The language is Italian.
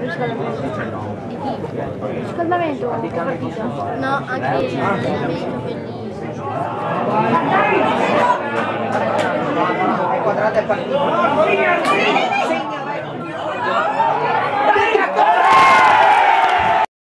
riscaldamento. Di chi? Riscaldamento? Partita? No, anche l'allenamento, quelli.